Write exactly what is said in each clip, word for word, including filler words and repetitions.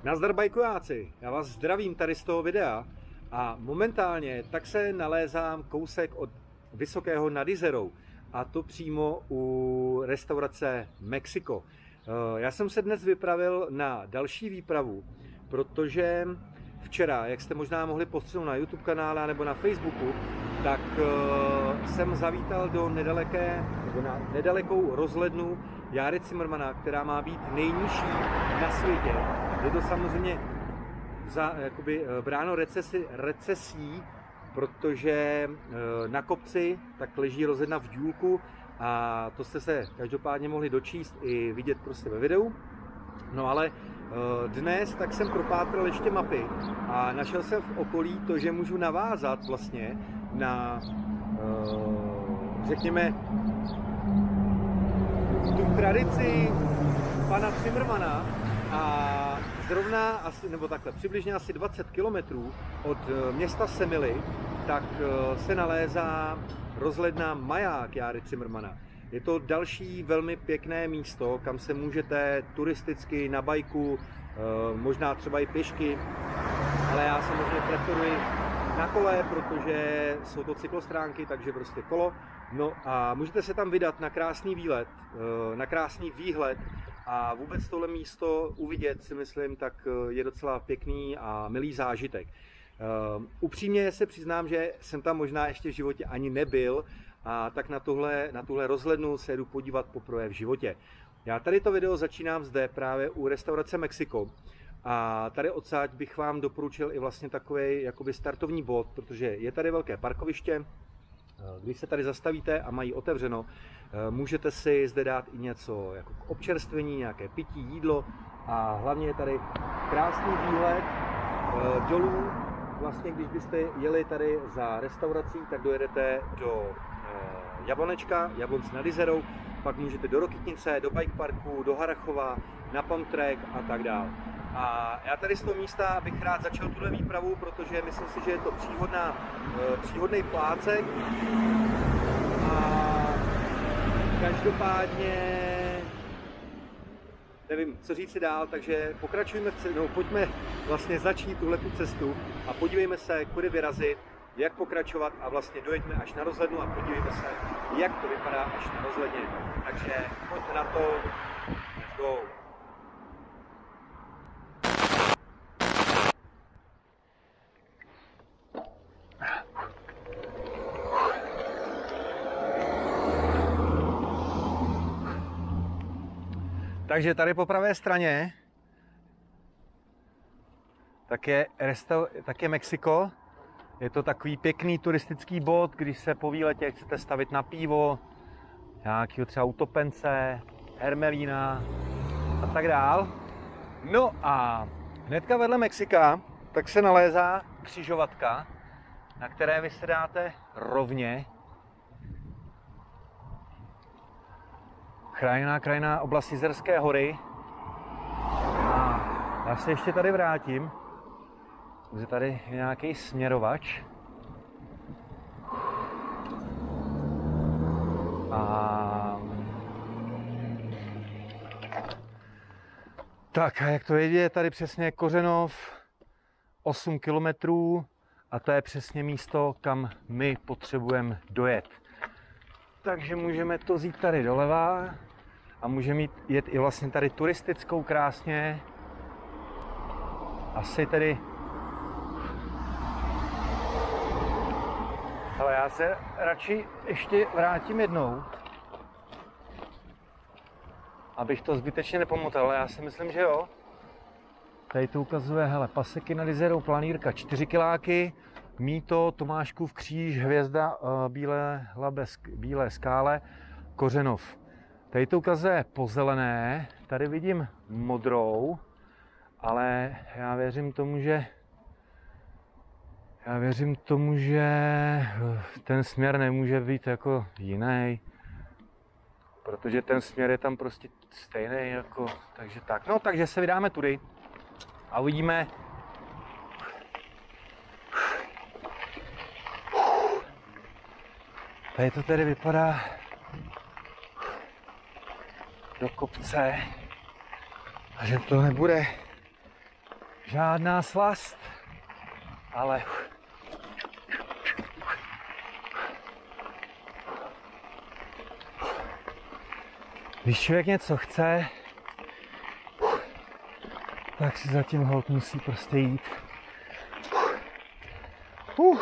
Nazdar bajkojáci, já vás zdravím tady z toho videa a momentálně tak se nalézám kousek od Vysokého nad Jizerou a to přímo u restaurace Mexiko. Já jsem se dnes vypravil na další výpravu, protože včera, jak jste možná mohli postřehnout na YouTube kanále nebo na Facebooku, tak jsem zavítal do nedaleké, nebo na nedalekou rozhlednu Járy Cimrmana, která má být nejnižší na světě. Je to samozřejmě za, jakoby, bráno recesi, recesí, protože na kopci tak leží rozhledna v důlku a to jste se každopádně mohli dočíst i vidět prostě ve videu. No ale dnes tak jsem propátral ještě mapy a našel jsem v okolí to, že můžu navázat vlastně na, řekněme, tu tradici pana Cimrmana a zrovna asi, nebo takhle, přibližně asi dvacet kilometrů od města Semily, tak se nalézá rozhledna Maják Járy Cimrmana. Je to další velmi pěkné místo, kam se můžete turisticky na bajku, možná třeba i pěšky, ale já samozřejmě preferuji na kole, protože jsou to cyklostránky, takže prostě kolo. No a můžete se tam vydat na krásný výlet, na krásný výhled a vůbec tohle místo uvidět, si myslím, tak je docela pěkný a milý zážitek. Upřímně se přiznám, že jsem tam možná ještě v životě ani nebyl a tak na tuhle, na tuhle rozhlednu se jdu podívat poprvé v životě. Já tady to video začínám zde právě u restaurace Mexiko. A tady odsáď bych vám doporučil i vlastně takový jakoby startovní bod, protože je tady velké parkoviště. Když se tady zastavíte a mají otevřeno, můžete si zde dát i něco jako k občerstvení, nějaké pití, jídlo a hlavně je tady krásný výhled dolů. Vlastně když byste jeli tady za restaurací, tak dojedete do Jablonečka, Jablonce nad Jizerou, pak můžete do Rokytnice, do bike parku, do Harrachova, na Pump Track a tak dále. A já tady z toho místa bych rád začal tuhle výpravu, protože myslím si, že je to příhodná, příhodný plácek. A každopádně nevím, co říct si dál, takže pokračujeme, v no, pojďme vlastně začít tuhle tu cestu a podívejme se, kudy vyrazit, jak pokračovat a vlastně dojeďme až na rozhlednu a podívejme se, jak to vypadá až na rozhledně. Takže pojďme na to, let's go. Takže tady po pravé straně tak je, restaur, tak je Mexiko. Je to takový pěkný turistický bod, když se po výletě chcete stavit na pivo, nějakého třeba utopence, hermelína a tak dál. No a hnedka vedle Mexika tak se nalézá křižovatka, na které vy se dáte rovně. Chráněná krajina oblast Jizerské hory. A já se ještě tady vrátím, protože tady je nějaký směrovač. A tak a jak to je, je tady přesně Kořenov, osm kilometrů a to je přesně místo, kam my potřebujeme dojet. Takže můžeme to vzít tady doleva a můžeme jít, jet i vlastně tady turistickou krásně. Asi tedy... Ale já se radši ještě vrátím jednou, abych to zbytečně nepomotal. Já si myslím, že jo. Tady to ukazuje, hele, Paseky nad Jizerou, planírka čtyři kiláky, Mýto, Tomáškův kříž, Hvězda, Bílé, Labesk, Bílé skále, Kořenov. Tady to ukazuje pozelené, tady vidím modrou, ale já věřím tomu, že já věřím tomu, že ten směr nemůže být jako jiný, protože ten směr je tam prostě stejný jako, takže tak. No, takže se vydáme tudy a uvidíme. Tady to tedy vypadá do kopce a že to nebude žádná slast, ale když člověk něco chce, tak si zatím holt musí prostě jít. Uh.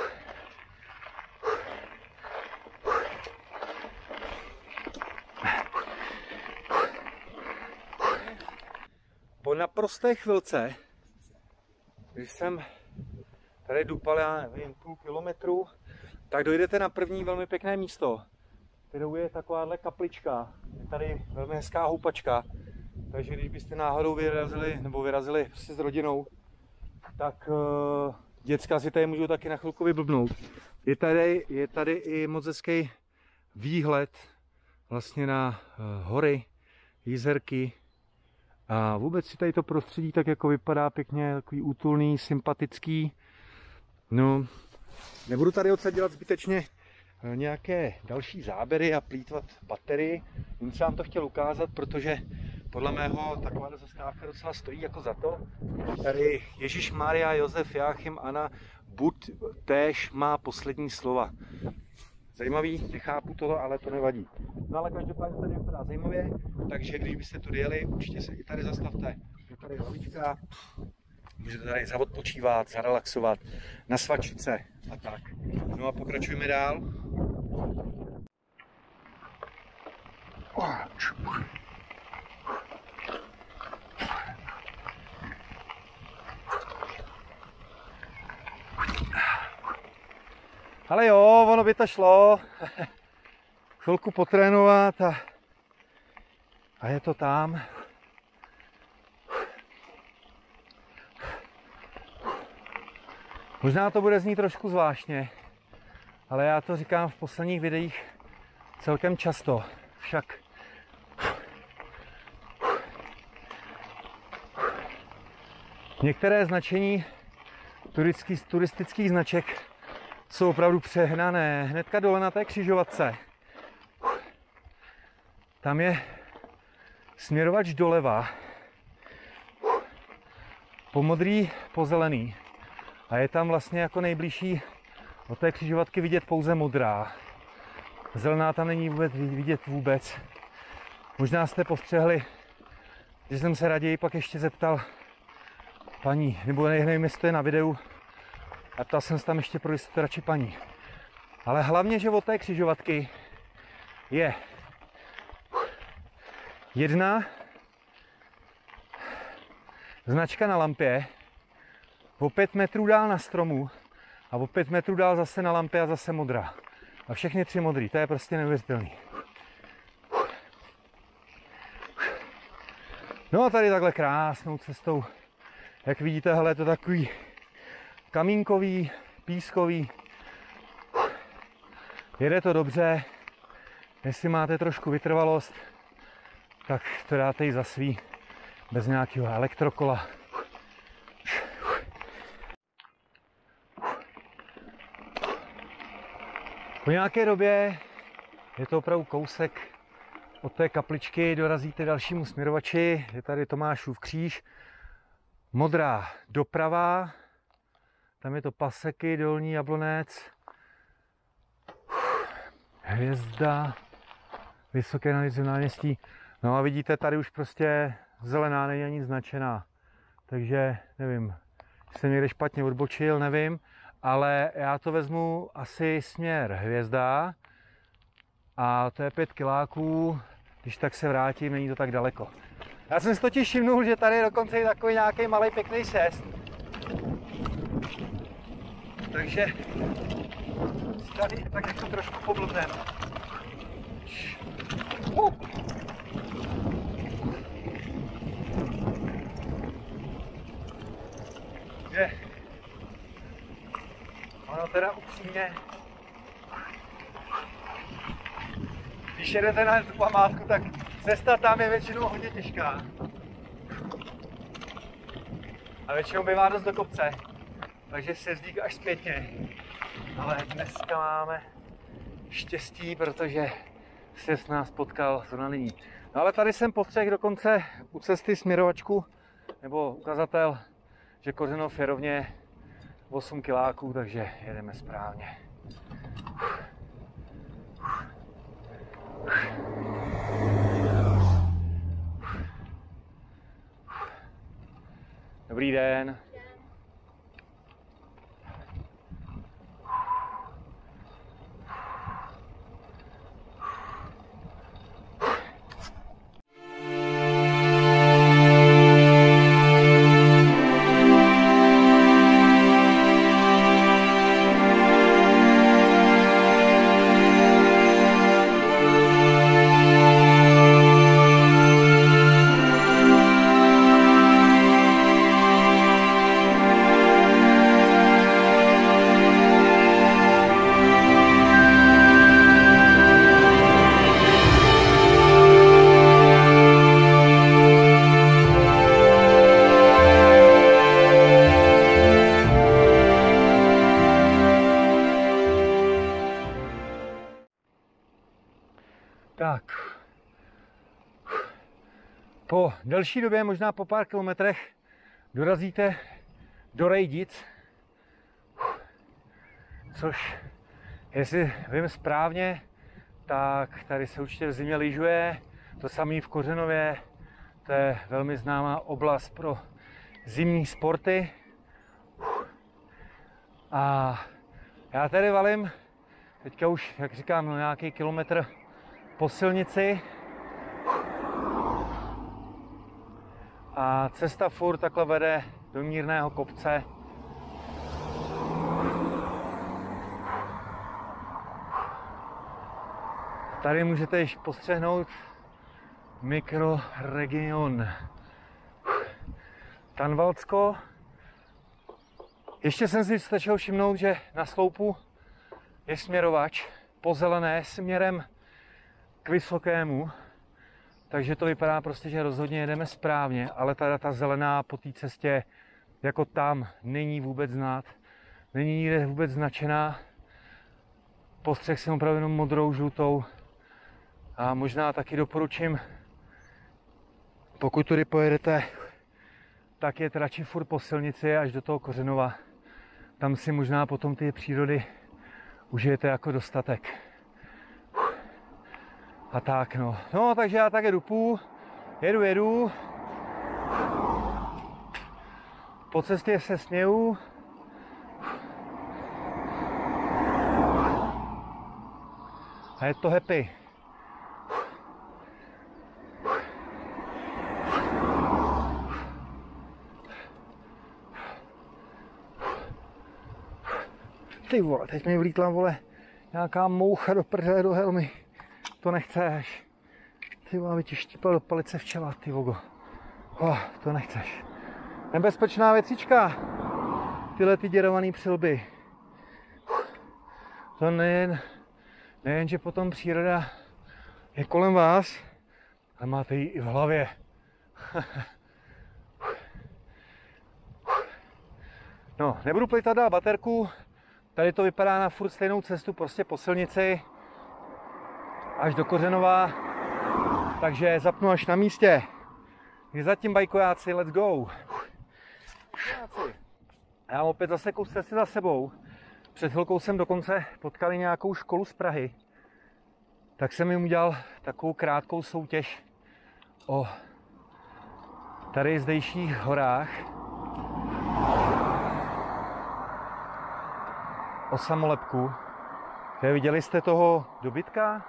Po naprosté chvilce, když jsem tady dupal, já nevím, půl kilometru, tak dojdete na první velmi pěkné místo, kterou je takováhle kaplička. Je tady velmi hezká houpačka, takže když byste náhodou vyrazili, nebo vyrazili prostě s rodinou, tak uh, děcka si tady můžou taky na chvilku vyblbnout. Je tady, je tady i moc hezký výhled vlastně na uh, hory, jezerky. A vůbec si tady to prostředí tak jako vypadá pěkně, takový útulný, sympatický. No, nebudu tady odsaď dělat zbytečně nějaké další záběry a plýtvat baterii. Jen jsem vám to chtěl ukázat, protože podle mého taková zastávka docela stojí jako za to. Tady Ježíš, Maria, Josef, Jáchym, Anna, Bud též má poslední slova. Zajímavý, nechápu toho, ale to nevadí. No ale každopádně tady vypadá zajímavě, takže když byste tu jeli, určitě se i tady zastavte. Je tady lavička, můžete tady zaodpočívat, zarelaxovat, nasvačit se a tak. No a pokračujeme dál. Ale jo, ono by to šlo. Chvilku potrénovat a, a je to tam. Možná to bude znít trošku zvláštně, ale já to říkám v posledních videích celkem často. Však některé značení turistických, turistických značek jsou opravdu přehnané. Hnedka dole na té křižovatce. Tam je směrovač doleva. Po modrý, po zelený. A je tam vlastně jako nejbližší od té křižovatky vidět pouze modrá. Zelená tam není vůbec vidět vůbec. Možná jste povstřehli, že jsem se raději pak ještě zeptal paní, nebo nevím, jestli to je na videu, a ptal jsem se tam ještě pro jistotu radši paní. Ale hlavně, že od té křižovatky je jedna značka na lampě, o pět metrů dál na stromu a o pět metrů dál zase na lampě a zase modrá. A všechny tři modrý, to je prostě neuvěřitelný. No a tady takhle krásnou cestou, jak vidíte, hele, je to takový kamínkový, pískový. Jede to dobře, jestli máte trošku vytrvalost, tak to dáte i za svý, bez nějakého elektrokola. Po nějaké době, je to opravdu kousek od té kapličky, dorazíte dalšímu směrovači, je tady Tomášův kříž, modrá doprava, tam je to Paseky, Dolní Jablonec, Hvězda, Vysoké Nalice náměstí. No a vidíte, tady už prostě zelená není ani značená, takže nevím, jsem někde špatně odbočil, nevím, ale já to vezmu asi směr Hvězda a to je pět kiláků, když tak se vrátím, není to tak daleko. Já jsem si totiž všimnul, že tady je dokonce i takový nějaký malý pěkný sjezd. Takže tady tak jako trošku poblbnem. Uh. Je. Ono teda upřímně, když jedete na tu památku, tak cesta tam je většinou hodně těžká. A většinou bývá dost do kopce, takže se jezdí až zpětně. Ale dneska máme štěstí, protože se s nás potkal zrovna nyní. No ale tady jsem postřehl dokonce u cesty směrovačku, nebo ukazatel, že Kořenov je rovně osm kiláků, takže jedeme správně. Dobrý den. Tak, po delší době, možná po pár kilometrech, dorazíte do Rejdic, což, jestli vím správně, tak tady se určitě v zimě lyžuje, to samé v Kořenově, to je velmi známá oblast pro zimní sporty. A já tady valím, teďka už, jak říkám, no nějaký kilometr po silnici a cesta furt takhle vede do mírného kopce. Tady můžete již postřehnout mikroregion Tanvaldsko. Ještě jsem si stačil všimnout, že na sloupu je směrovač po zelené směrem k Vysokému, takže to vypadá prostě, že rozhodně jedeme správně, ale ta, ta zelená po té cestě jako tam není vůbec znát, není nikde vůbec značená. Postřeh jsem opravdu jenom modrou, žlutou a možná taky doporučím, pokud tudy pojedete, tak je radši furt po silnici až do toho Kořenova. Tam si možná potom ty přírody užijete jako dostatek. A tak no. No, takže já také dupu, jedu, jedu. Po cestě se směju. A je to happy. Ty vole, teď mi vlítla, vole, nějaká moucha do prdele, do helmy. To nechceš. Ty vole, by ti štípal do palice včela, ty vogo. Oh, to nechceš. Nebezpečná věcička. Tyhle ty děrovaný přilby. To nejen, nejen, že potom příroda je kolem vás, ale máte ji i v hlavě. No, nebudu plejtat dál baterku. Tady to vypadá na furt stejnou cestu, prostě po silnici až do Kořenova, takže zapnu až na místě. Je zatím bajkojáci, let's go. Já mám opět zase kus cesty za sebou. Před chvilkou jsem dokonce potkali nějakou školu z Prahy, tak jsem jim udělal takovou krátkou soutěž o tady zdejších horách, o samolepku. Viděli jste toho dobytka?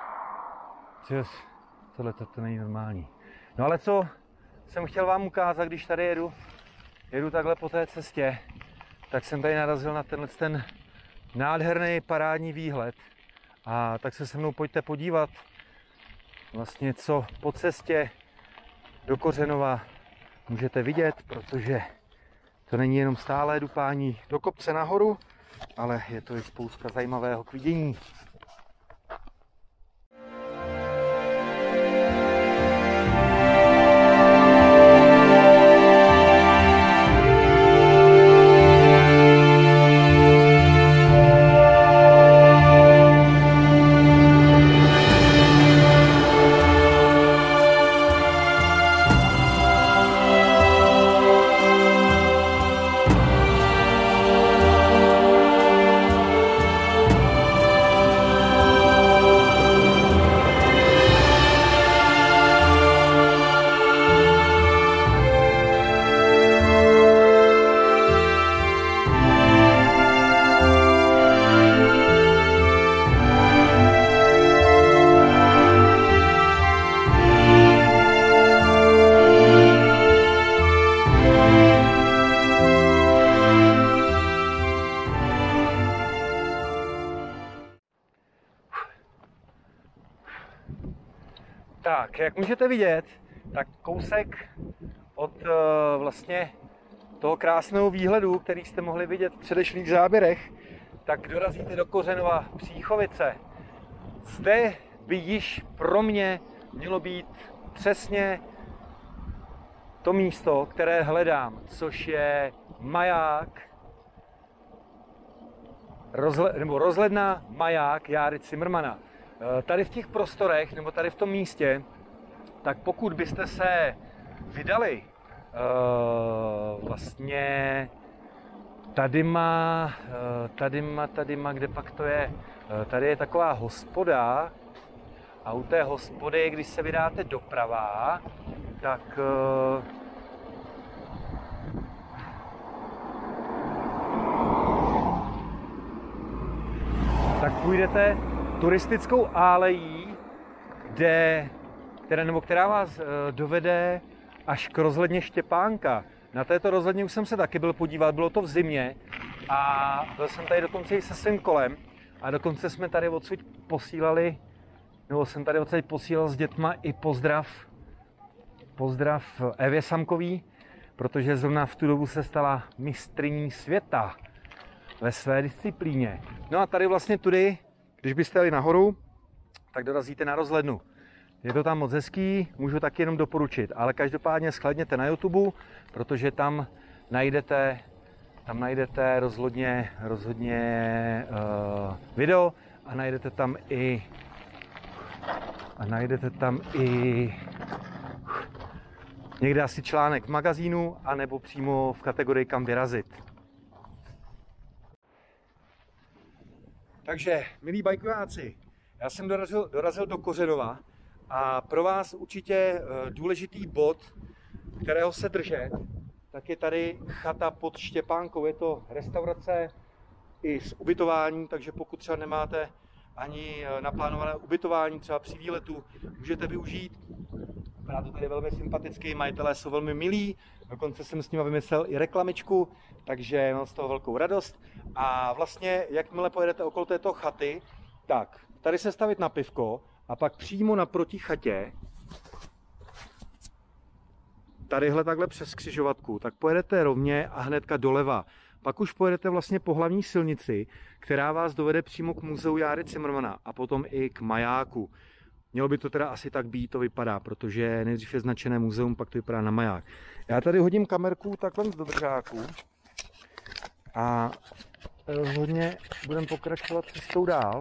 Tohle to, to není normální. No ale co jsem chtěl vám ukázat, když tady jedu, jedu takhle po té cestě, tak jsem tady narazil na tenhle ten nádherný parádní výhled. A tak se se mnou pojďte podívat, vlastně co po cestě do Kořenova můžete vidět, protože to není jenom stálé dupání do kopce nahoru, ale je to i spousta zajímavého k vidění. Tak, jak můžete vidět, tak kousek od uh, vlastně toho krásného výhledu, který jste mohli vidět v předešlých záběrech, tak dorazíte do Kořenova Příchovice. Zde by již pro mě mělo být přesně to místo, které hledám, což je maják, rozhle, nebo rozhledna maják Járy Cimrmana. Tady v těch prostorech, nebo tady v tom místě, tak pokud byste se vydali uh, vlastně tady má, uh, tady má, tady má, kde pak to je, uh, tady je taková hospoda a u té hospody, když se vydáte doprava, tak uh, tak půjdete turistickou álejí, kde, která, nebo která vás uh, dovede až k rozhledně Štěpánka. Na této rozhledně už jsem se taky byl podívat, bylo to v zimě a byl jsem tady dokonce i se svým kolem a dokonce jsme tady odsud posílali, nebo jsem tady odsud posílal s dětma i pozdrav, pozdrav Evě Samkový, protože zrovna v tu dobu se stala mistryní světa ve své disciplíně. No a tady vlastně tudy, když byste jeli nahoru, tak dorazíte na rozhlednu. Je to tam moc hezký, můžu taky jenom doporučit, ale každopádně shlédněte na YouTube, protože tam najdete, tam najdete rozhodně, rozhodně uh, video a najdete tam i a najdete tam i někde asi článek v magazínu, anebo přímo v kategorii kam vyrazit. Takže, milí bajkováci, já jsem dorazil, dorazil do Kořenova a pro vás určitě důležitý bod, kterého se držet, tak je tady chata pod Štěpánkou. Je to restaurace i s ubytováním, takže pokud třeba nemáte ani naplánované ubytování, třeba při výletu, můžete využít. Vypadá to tady velmi sympaticky, majitelé jsou velmi milí, dokonce jsem s nimi vymyslel i reklamičku, takže mám z toho velkou radost. A vlastně, jakmile pojedete okolo této chaty, tak tady se stavit na pivko a pak přímo naproti chatě, tadyhle takhle přes křižovatku, tak pojedete rovně a hnedka doleva. Pak už pojedete vlastně po hlavní silnici, která vás dovede přímo k muzeu Járy Cimrmana a potom i k majáku. Mělo by to teda asi tak být, to vypadá, protože nejdřív je značené muzeum, pak to vypadá na maják. Já tady hodím kamerku takhle z držáku a rozhodně budeme pokračovat cestou dál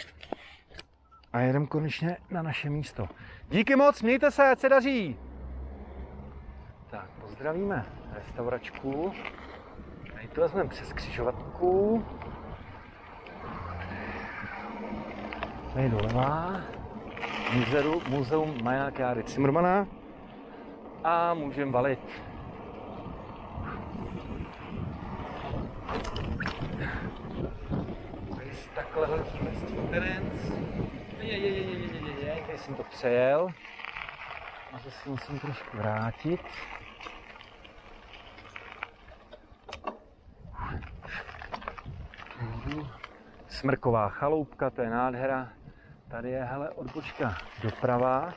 a jedeme konečně na naše místo. Díky moc, mějte se, ať se daří! Tak, pozdravíme restauračku. Tady to vezmeme přes křižovatku. Tady doleva. Muzeum, muzeum maják Járy Cimrmana. A můžeme valit. Tady si takhle hledíme Street Terence. Tady jsem to přejel. A zase musím trošku vrátit. Smrková chaloupka, to je nádhera. Tady je hele odbočka doprava.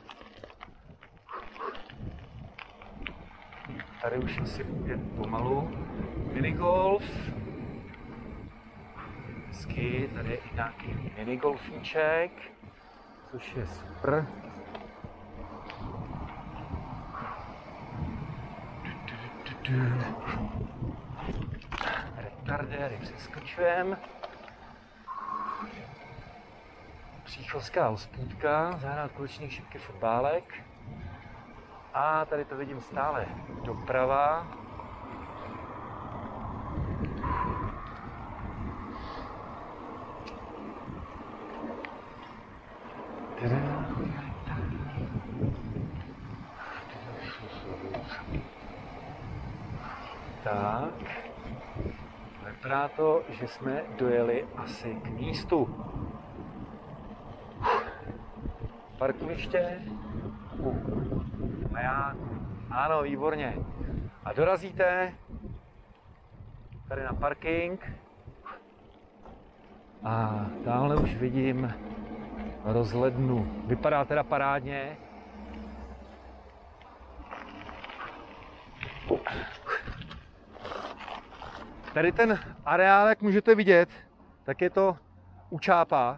Tady už asi je pomalu. Minigolf. Hezky, tady je i nějaký minigolfíček, což je super. Retardéry přeskočujeme. Příchozská hospůdka, zahrát kulečník, šipky, fotbálek. A tady to vidím stále doprava. Tak, vypadá to, že jsme dojeli asi k místu. Parkoviště u majáku. Ano, výborně. A dorazíte tady na parking. A tamhle už vidím rozhlednu. Vypadá teda parádně. Tady ten areál, jak můžete vidět, tak je to u Čápa.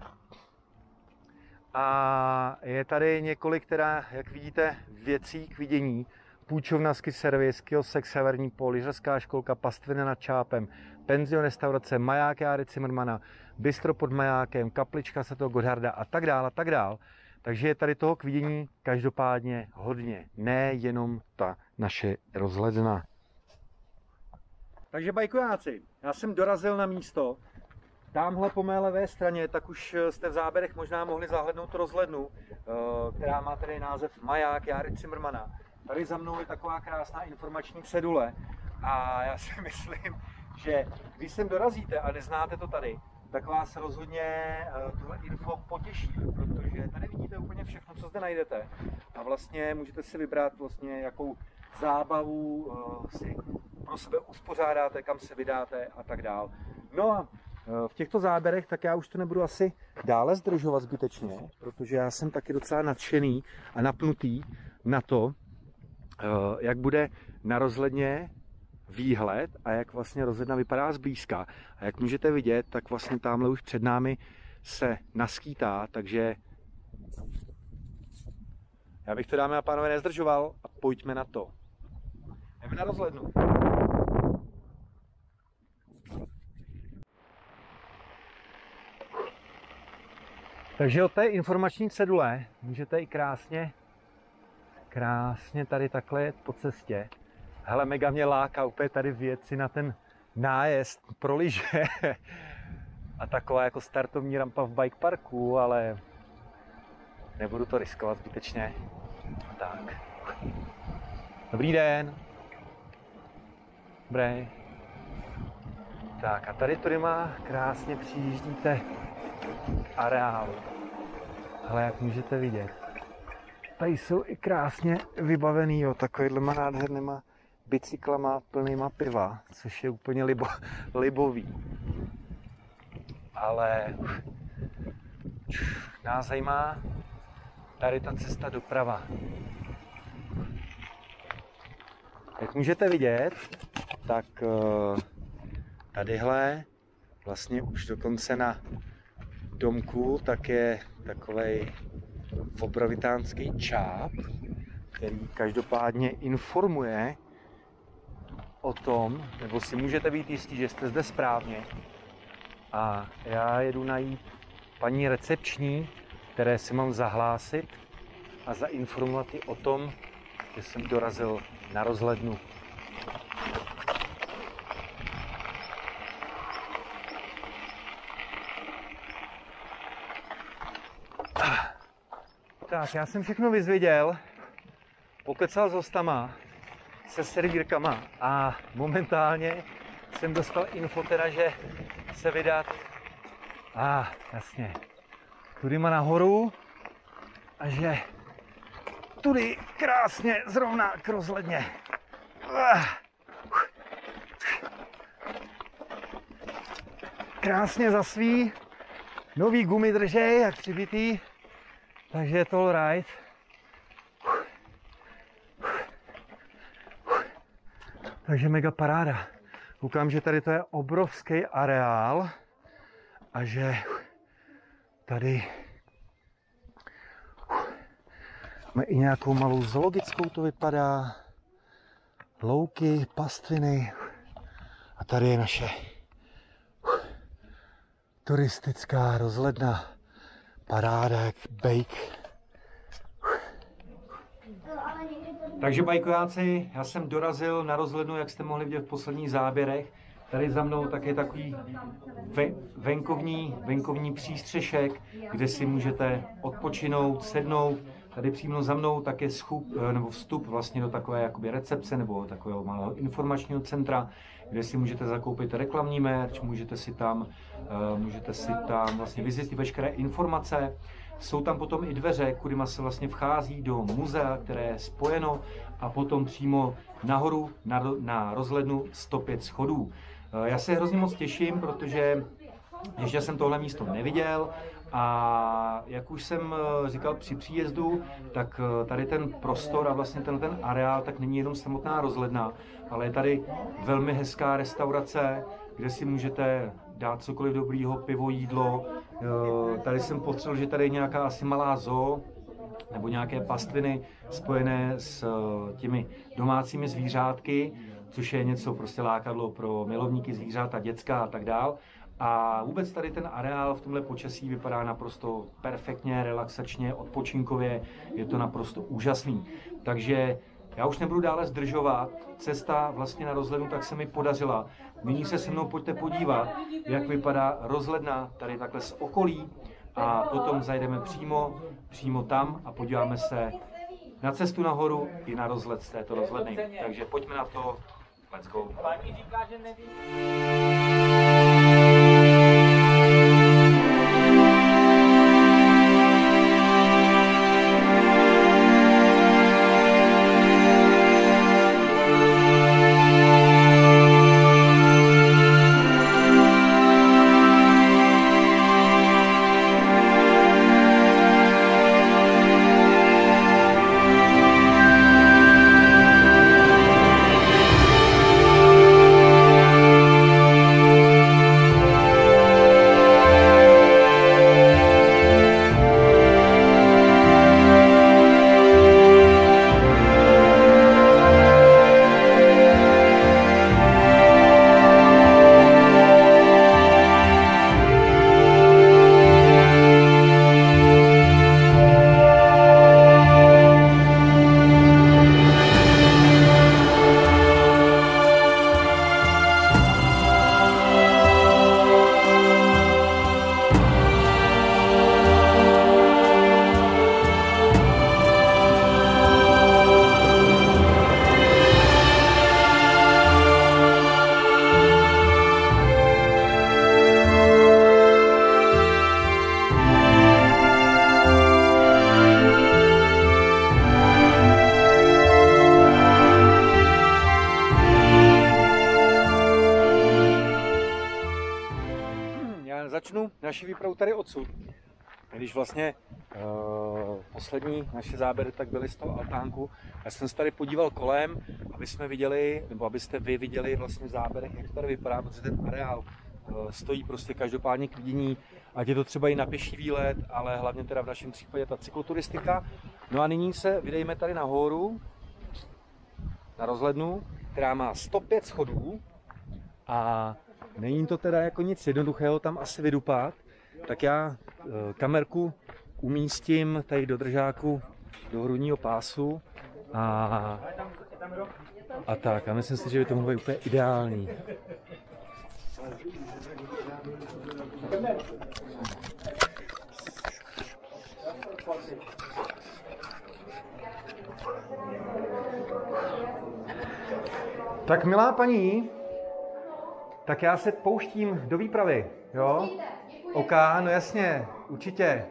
A je tady několik, teda, jak vidíte, věcí k vidění. Půjčovna, ski servis, kiosek Severní pól, lyžařská školka, pastvina nad Čápem, penzion, restaurace, maják Járy Cimrmana, bistro pod majákem, kaplička svatého Gotharda a tak dál a tak dál. Takže je tady toho k vidění každopádně hodně, ne jenom ta naše rozhledna. Takže bajkojáci, já jsem dorazil na místo. Tamhle po mé levé straně, tak už jste v záběrech možná mohli zahlednout rozhlednu, která má tedy název Maják Járy Cimrmana. Tady za mnou je taková krásná informační cedule a já si myslím, že když sem dorazíte a neznáte to tady, tak vás rozhodně tohle info potěší, protože tady vidíte úplně všechno, co zde najdete. A vlastně můžete si vybrat vlastně, jakou zábavu si pro sebe uspořádáte, kam se vydáte a tak dál. No a v těchto záběrech tak já už to nebudu asi dále zdržovat zbytečně, protože já jsem taky docela nadšený a napnutý na to, jak bude na rozhledně výhled a jak vlastně rozhledna vypadá zblízka. A jak můžete vidět, tak vlastně tamhle už před námi se naskýtá, takže já bych to, dámy a pánové, nezdržoval a pojďme na to. Jdeme na rozhlednu. Takže od té informační cedule můžete i krásně, krásně tady takhle jet po cestě. Hele, mega mě láká úplně tady vjet si na ten nájezd pro lyže. A taková jako startovní rampa v bike parku, ale nebudu to riskovat zbytečně. Tak. Dobrý den. Dobrý. Tak a tady tudyma krásně přijíždíte k areálu. Ale jak můžete vidět, tady jsou i krásně vybavený, jo, takovýhlema nádhernýma bicyklama plnýma piva, což je úplně libo, libový. Ale nás zajímá tady ta cesta doprava. Jak můžete vidět, tak tadyhle vlastně už dokonce na domku tak je takovej obrovitánský čáp, který každopádně informuje o tom, nebo si můžete být jistí, že jste zde správně. A já jedu najít paní recepční, které si mám zahlásit a zainformovat ji o tom, že jsem dorazil na rozhlednu. Tak, já jsem všechno vyzvěděl, pokecal s hostama, se servírkama a momentálně jsem dostal info teda, že se vydat a ah, jasně, tudyma nahoru a že tudy krásně zrovna k rozhledně. Krásně zasví, nový gumy držej, jak přibitý, takže je to all right. Takže mega paráda. Koukám, že tady to je obrovský areál a že tady máme i nějakou malou zoologickou, to vypadá. Louky, pastviny a tady je naše turistická rozhledna. Paráda jak bejk. Takže bajkojáci, já jsem dorazil na rozhlednu, jak jste mohli vidět v posledních záběrech. Tady za mnou tak je takový venkovní, venkovní přístřešek, kde si můžete odpočinout, sednout. Tady přímo za mnou tak je schup, nebo vstup vlastně do takové jakoby recepce nebo takového malého informačního centra, kde si můžete zakoupit reklamní merch, můžete si tam, můžete si tam vlastně vyzjistit veškeré informace. Jsou tam potom i dveře, kudyma se vlastně vchází do muzea, které je spojeno a potom přímo nahoru na, na rozhlednu sto pět schodů. Já se hrozně moc těším, protože ještě jsem tohle místo neviděl A jak už jsem říkal při příjezdu, tak tady ten prostor a vlastně ten, ten areál tak není jenom samotná rozhledna, ale je tady velmi hezká restaurace, kde si můžete dát cokoliv dobrýho, pivo, jídlo. Tady jsem potřeboval, že tady je nějaká asi malá zoo, nebo nějaké pastviny spojené s těmi domácími zvířátky, což je něco prostě lákadlo pro milovníky zvířat a děcka a tak dál. A vůbec tady ten areál v tomhle počasí vypadá naprosto perfektně, relaxačně, odpočinkově, je to naprosto úžasný. Takže já už nebudu dále zdržovat, cesta vlastně na rozhlednu tak se mi podařila. Nyní se se mnou pojďte podívat, jak vypadá rozhledna tady takhle z okolí a potom zajdeme přímo, přímo tam a podíváme se na cestu nahoru i na rozhled z této rozhledny. Takže pojďme na to, let's go. Paní říká, že neví. Začnu naši výpravu tady odsud. Když vlastně uh, poslední naše záběry tak byly z toho altánku, já jsem se tady podíval kolem, aby jsme viděli, nebo abyste vy viděli vlastně záběry, jak to tady vypadá, protože ten areál uh, stojí prostě každopádně k vidění, ať je to třeba i na pěší výlet, ale hlavně teda v našem případě ta cykloturistika. No a nyní se vydejme tady nahoru, na rozhlednu, která má sto pět schodů a není to teda jako nic jednoduchého tam asi vydupat, tak já e, kamerku umístím tady do držáku, do hrudního pásu a, a tak. A myslím si, že by to mohlo být úplně ideální. Tak milá paní, tak já se pouštím do výpravy, jo? OK, no jasně, určitě.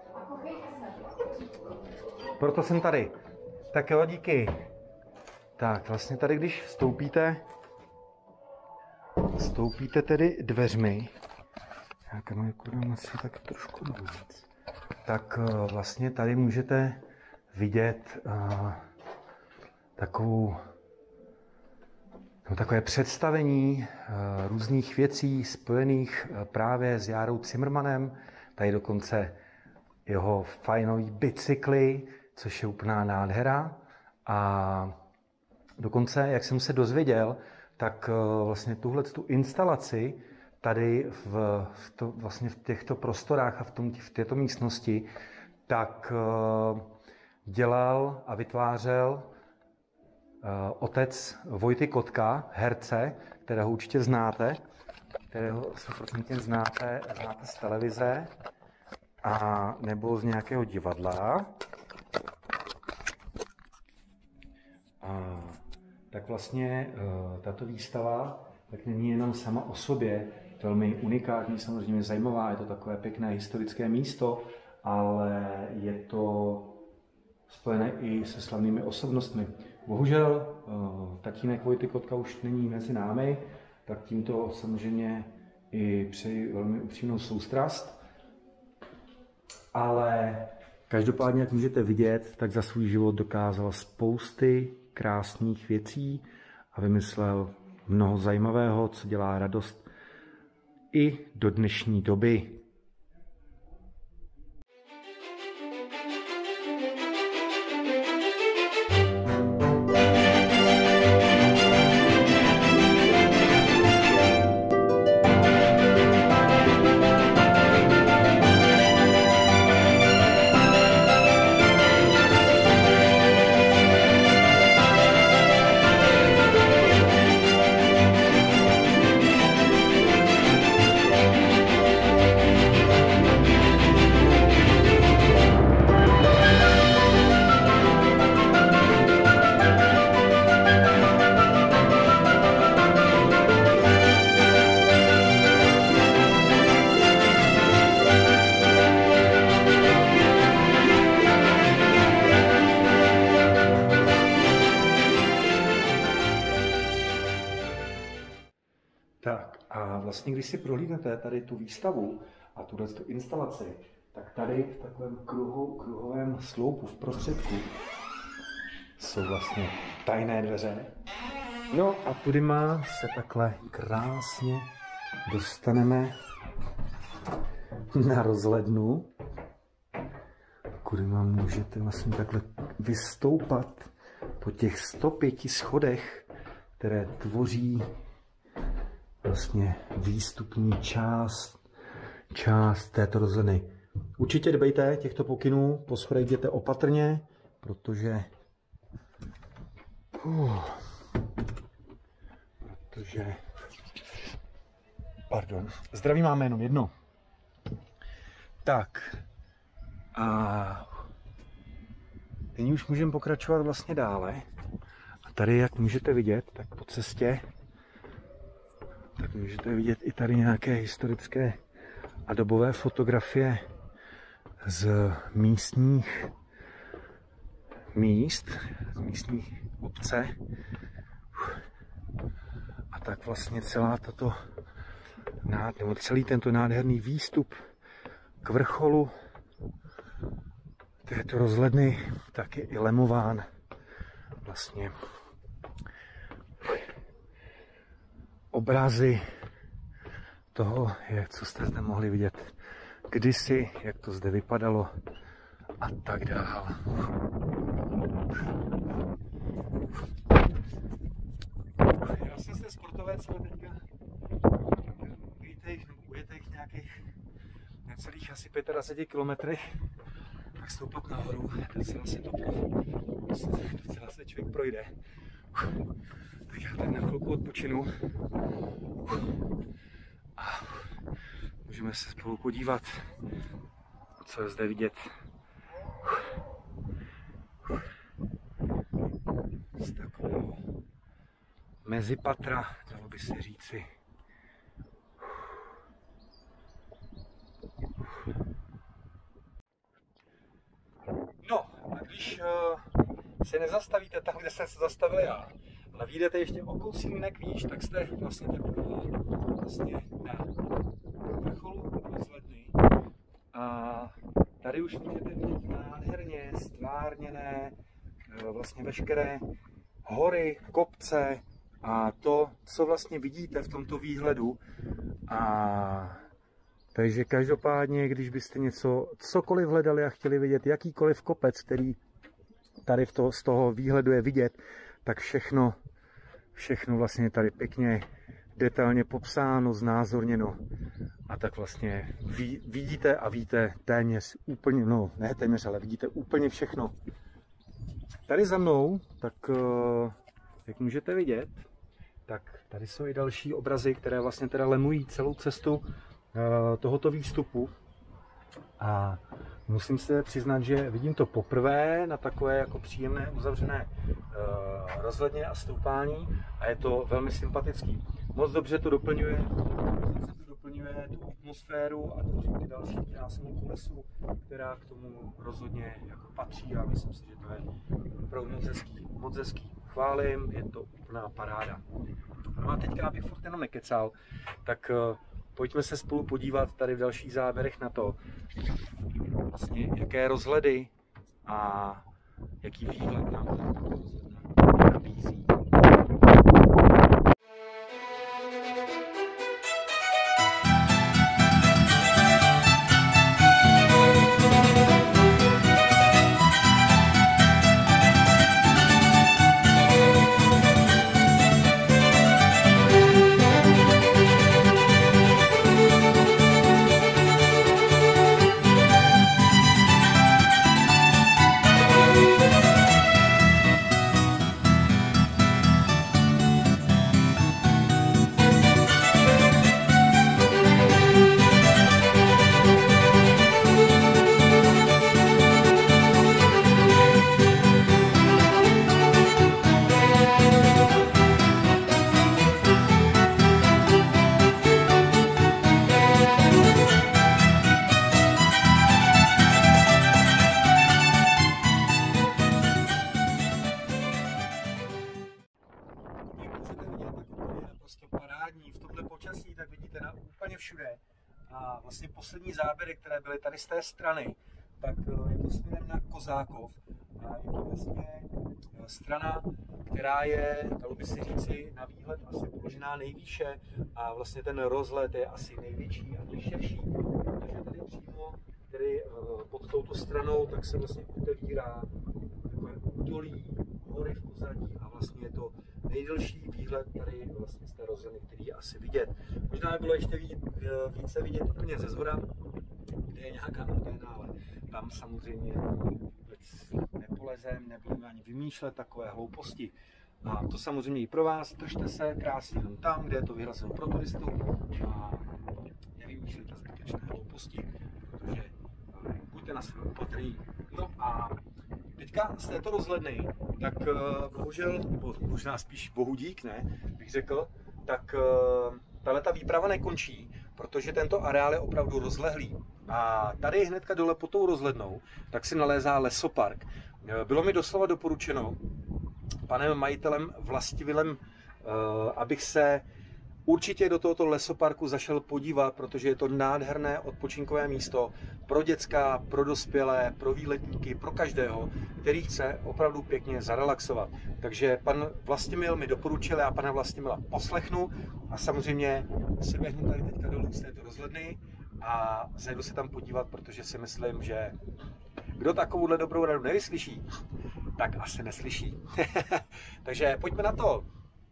Proto jsem tady. Tak jo, díky. Tak, vlastně tady, když vstoupíte, vstoupíte tedy dveřmi, já kamerku dám asi tak trošku víc, tak vlastně tady můžete vidět uh, takovou No, takové představení uh, různých věcí spojených uh, právě s Járou Cimrmanem. Tady dokonce jeho fajnový bicykly, což je úplná nádhera. A dokonce, jak jsem se dozvěděl, tak uh, vlastně tuhle tu instalaci tady v, v, to, vlastně v těchto prostorách a v, tom, v této místnosti tak uh, dělal a vytvářel Uh, otec Vojty Kotka, herce, kterého určitě znáte, kterého sto procent znáte, znáte z televize a nebo z nějakého divadla. A, tak vlastně uh, tato výstava tak není jenom sama o sobě velmi unikátní, samozřejmě zajímavá, je to takové pěkné historické místo, ale je to spojené i se slavnými osobnostmi. Bohužel tatínek Vojty Kotka už není mezi námi, tak tímto samozřejmě i přeji velmi upřímnou soustrast. ale každopádně, jak můžete vidět, tak za svůj život dokázal spousty krásných věcí a vymyslel mnoho zajímavého, co dělá radost i do dnešní doby. Tak a vlastně, když si prohlídnete tady tu výstavu a tuhle tu instalaci, tak tady v takovém kruhu, kruhovém sloupu v prostředku jsou vlastně tajné dveře. No a tudyma se takhle krásně dostaneme na rozhlednu, kudyma můžete vlastně takhle vystoupat po těch sto pěti schodech, které tvoří vlastně výstupní část, část této rozhledny. Určitě dbejte těchto pokynů, po schodech jděte opatrně, protože uh, protože pardon, zdraví máme jenom jedno. Tak a nyní už můžeme pokračovat vlastně dále. A tady, jak můžete vidět, tak po cestě tak můžete vidět i tady nějaké historické a dobové fotografie z místních míst, z místních obce. A tak vlastně celá tato, nebo celý tento nádherný výstup k vrcholu této rozhledny tak je i lemován vlastně obrazy toho, jak co jste zde mohli vidět kdysi, jak to zde vypadalo a tak dál. Já jsem zde sportovec, ale teďka ujete jich nějakých necelých asi dvacet pět kilometrech, tak stoupat nahoru, docela se to docela se člověk projde. Tak já tady na chvilku odpočinu a můžeme se spolu podívat, co je zde vidět. Z takového mezipatra, dalo by se říci. No, a když uh, se nezastavíte tam, kde jsem se zastavil já, ale vyjdete ještě o kousínek výš, tak jste vlastně teprve vlastně na vrcholu rozhledny. A tady už můžete vidět nádherně stvárněné vlastně veškeré hory, kopce a to, co vlastně vidíte v tomto výhledu. A takže každopádně, když byste něco, cokoliv hledali a chtěli vidět, jakýkoliv kopec, který tady v to, z toho výhledu je vidět, tak všechno, všechno vlastně tady pěkně detailně popsáno, znázorněno. A tak vlastně ví, vidíte a víte téměř úplně, no ne téměř, ale vidíte úplně všechno. Tady za mnou, tak jak můžete vidět, tak tady jsou i další obrazy, které vlastně teda lemují celou cestu tohoto výstupu. A musím se přiznat, že vidím to poprvé na takové jako příjemné uzavřené uh, rozhledně a stoupání a je to velmi sympatický. Moc dobře to doplňuje, to doplňuje tu atmosféru a tvoří ty další krásnou kolesu, která k tomu rozhodně jako patří a myslím si, že to je opravdu moc hezký. Moc hezký. Chválím, je to úplná paráda. No a teďka, abych furt jenom nekecal, tak uh, pojďme se spolu podívat tady v dalších záběrech na to, vlastně jaké rozhledy a jaký výhled nám tady rozhled nabízí. Parádní v tomhle počasí, tak vidíte na úplně všude. A vlastně poslední záběry, které byly tady z té strany, tak je to směrem na Kozákov. A je to vlastně strana, která je, dalo by se říci, na výhled asi položená nejvýše a vlastně ten rozhled je asi největší a nejširší. Takže tady přímo tady pod touto stranou tak se vlastně otevírá takové údolí, hory v pozadí a vlastně je to nejdelší výhled tady vlastně z té rozhledny, který je asi vidět. Možná by bylo ještě více vidět úplně ze zhora, kde je nějaká anténa, ale tam samozřejmě vůbec nepolezem, nebudeme ani vymýšlet takové hlouposti. A to samozřejmě i pro vás, držte se krásně jenom tam, kde je to vyhrazeno pro turistů a nevymýšlejte zbytečné hlouposti, protože buďte na svém opatrní. No a teďka z této rozhledny, tak bohužel, nebo možná spíš bohudík, ne, bych řekl, tak tahleta výprava nekončí, protože tento areál je opravdu rozlehlý. A tady hnedka dole pod tou rozhlednou, tak si nalézá lesopark. Bylo mi doslova doporučeno panem majitelem Vlastivilem, abych se určitě do tohoto lesoparku zašel podívat, protože je to nádherné odpočinkové místo pro děcka, pro dospělé, pro výletníky, pro každého, který chce opravdu pěkně zarelaxovat. Takže pan Vlastimil mi doporučil, já pana Vlastimila poslechnu a samozřejmě si běhnu tady teďka dolů z této rozhledny a zajdu se tam podívat, protože si myslím, že kdo takovouhle dobrou radu nevyslyší, tak asi neslyší. Takže pojďme na to.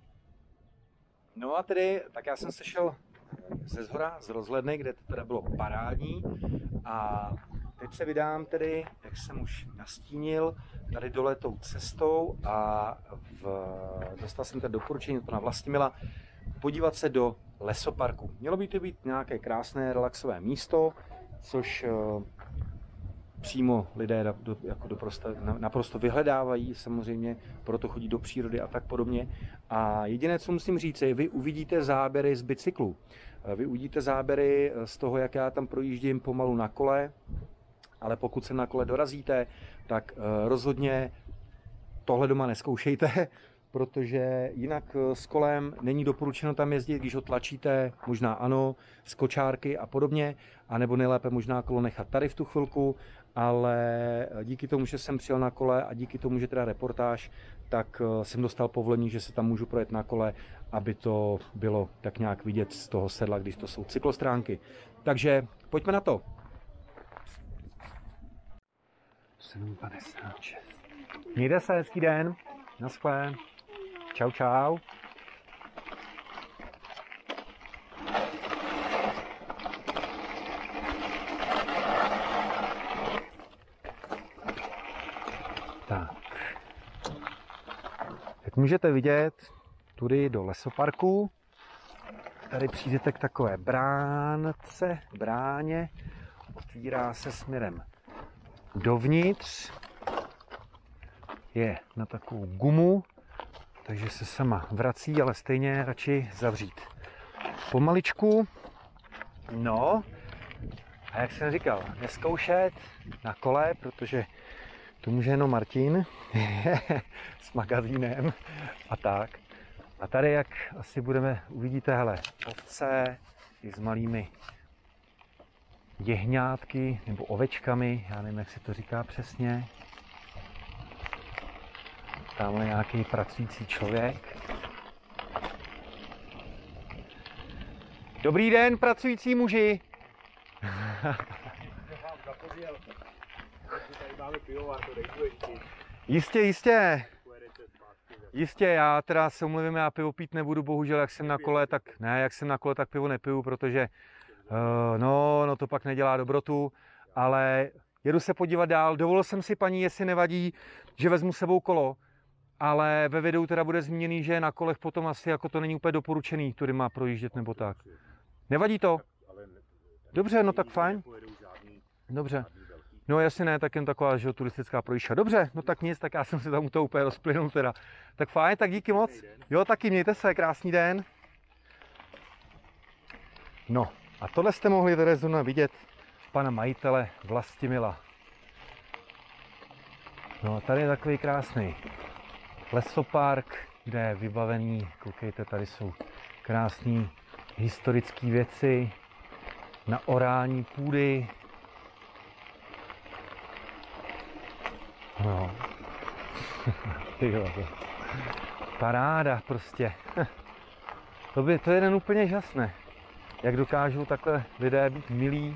No a tedy, tak já jsem se šel ze zhora, z rozhledny, kde to teda bylo parádní a teď se vydám tedy, jak jsem už nastínil, tady dole tou cestou a v, dostal jsem tedy doporučení od pana Vlastimila podívat se do lesoparku. Mělo by to být nějaké krásné relaxové místo, což přímo lidé do, jako doprosto, naprosto vyhledávají, samozřejmě, proto chodí do přírody a tak podobně. A jediné, co musím říct, je, vy uvidíte záběry z bicyklu. Vy uvidíte záběry z toho, jak já tam projíždím pomalu na kole, ale pokud se na kole dorazíte, tak rozhodně tohle doma neskoušejte, protože jinak s kolem není doporučeno tam jezdit, když ho tlačíte, možná ano, z kočárky a podobně, anebo nejlépe možná kolo nechat tady v tu chvilku, ale díky tomu, že jsem přijel na kole a díky tomu, že teda reportáž, tak jsem dostal povolení, že se tam můžu projet na kole, aby to bylo tak nějak vidět z toho sedla, když to jsou cyklostránky. Takže pojďme na to. sedm padesát šest. Mějte se, hezký den. Naschle. Čau, čau. Tak. Jak můžete vidět, tudy do lesoparku. Tady přijdete k takové bránce, bráně. Otvírá se směrem dovnitř. Je na takovou gumu, takže se sama vrací, ale stejně radši zavřít pomaličku. No, a jak jsem říkal, nezkoušet na kole, protože to může jenom Martin s magazínem a tak. A tady, jak asi budeme, uvidíte, hele, ovce, ty s malými jehňátky nebo ovečkami, já nevím, jak se to říká přesně. Tamhle nějaký pracující člověk. Dobrý den, pracující muži. Jistě, jistě. Jistě, já teda se omluvím, já pivo pít nebudu, bohužel, jak jsem na kole, tak ne, jak jsem na kole, tak pivo nepiju, protože uh, no, no to pak nedělá dobrotu, ale jedu se podívat dál. Dovolil jsem si, paní, jestli nevadí, že vezmu s sebou kolo, ale ve videu teda bude zmíněný, že na kolech potom asi jako to není úplně doporučený, tudy má projíždět nebo tak. Nevadí to? Dobře, no tak fajn. Dobře. No jasně ne, tak jen taková, že turistická projížďka. Dobře, no tak nic, tak já jsem si tam u toho úplně rozplynul teda. Tak fajn, tak díky moc. Jo, taky mějte se, krásný den. No, a tohle jste mohli tady zrovna vidět pana majitele Vlastimila. No, tady je takový krásný lesopark, kde je vybavený, koukejte, tady jsou krásné historické věci na orání půdy. No, paráda prostě. To by to je jen úplně žasné, jak dokážou takhle lidé být milí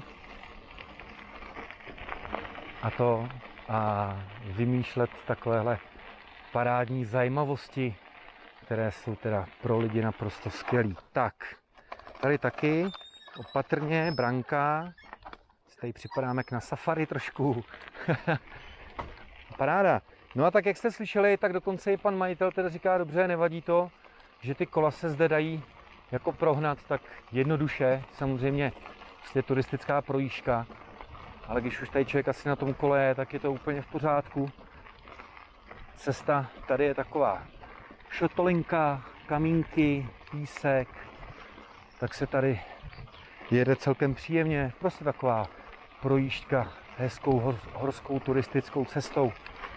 a to a vymýšlet takovéhle parádní zajímavosti, které jsou teda pro lidi naprosto skvělý. Tak, tady taky opatrně, branka, tady připadáme k na safari trošku. Paráda. No a tak jak jste slyšeli, tak dokonce i pan majitel teda říká, dobře, nevadí to, že ty kola se zde dají jako prohnat tak jednoduše, samozřejmě je turistická projížďka, ale když už tady člověk asi na tom kole je, tak je to úplně v pořádku. Cesta tady je taková šotolinka, kamínky, písek, tak se tady jede celkem příjemně, prostě taková projížďka hezkou hor, horskou turistickou cestou.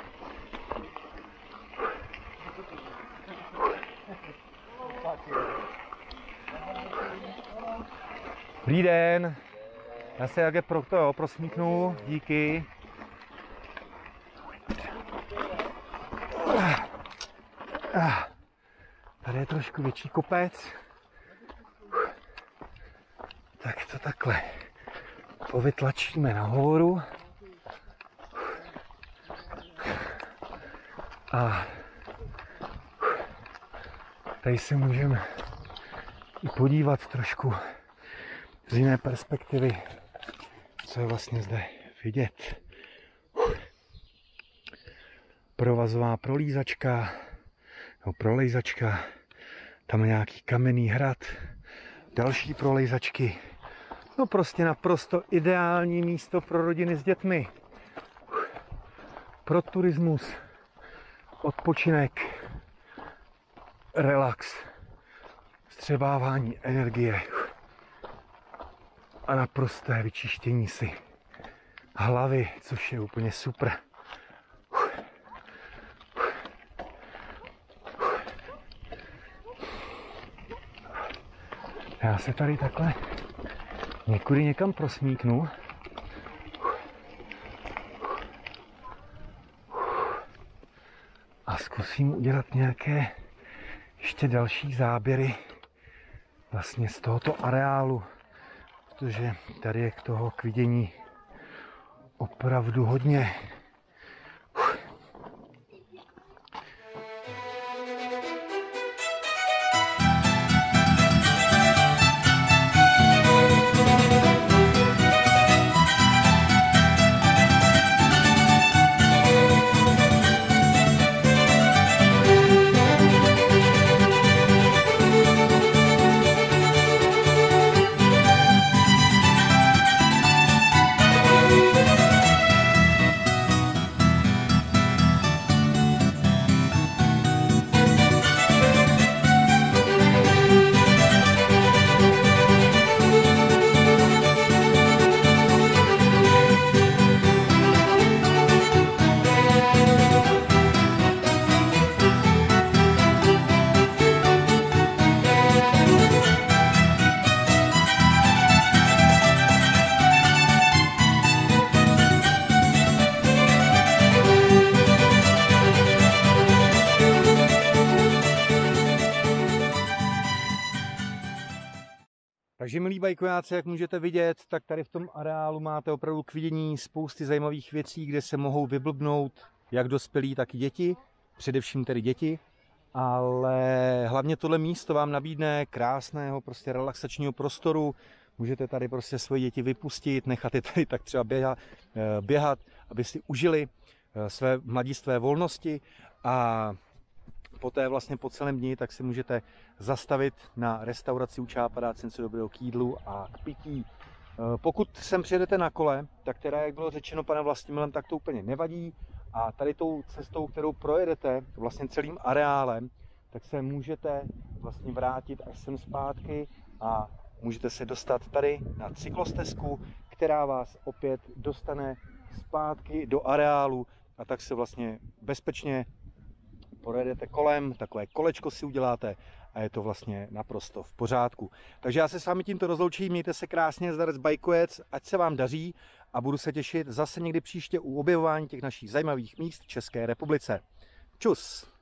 Dobrý den, já se jak je pro to jo, prosmíknu, díky. Tady je trošku větší kopec. Tak to takhle povytlačíme nahoru. A tady si můžeme i podívat trošku z jiné perspektivy, co je vlastně zde vidět. Provazová prolízačka, nebo prolejzačka, tam je nějaký kamenný hrad, další prolejzačky. No prostě naprosto ideální místo pro rodiny s dětmi. Pro turismus, odpočinek, relax, vstřebávání energie a naprosté vyčištění si hlavy, což je úplně super. Já se tady takhle někudy někam prosmíknu. A zkusím udělat nějaké ještě další záběry vlastně z tohoto areálu, protože tady je k toho k vidění opravdu hodně. Takže milí bajkojáci, jak můžete vidět, tak tady v tom areálu máte opravdu k vidění spousty zajímavých věcí, kde se mohou vyblbnout jak dospělí, tak i děti, především tedy děti. Ale hlavně tohle místo vám nabídne krásného prostě relaxačního prostoru. Můžete tady prostě svoje děti vypustit, nechat je tady tak třeba běhat, běhat aby si užili své mladistvé volnosti a poté vlastně po celém dni tak si můžete zastavit na restauraci u Čápa, dát si něco dobrého k jídlu a k pití. Pokud sem přijedete na kole, tak teda, jak bylo řečeno panem Vlastimilem, tak to úplně nevadí. A tady tou cestou, kterou projedete vlastně celým areálem, tak se můžete vlastně vrátit až sem zpátky a můžete se dostat tady na cyklostezku, která vás opět dostane zpátky do areálu a tak se vlastně bezpečně projedete kolem, takové kolečko si uděláte a je to vlastně naprosto v pořádku. Takže já se s vámi tímto rozloučím, mějte se krásně, zdarec bajkojec, ať se vám daří a budu se těšit zase někdy příště u objevování těch našich zajímavých míst v České republice. Čus!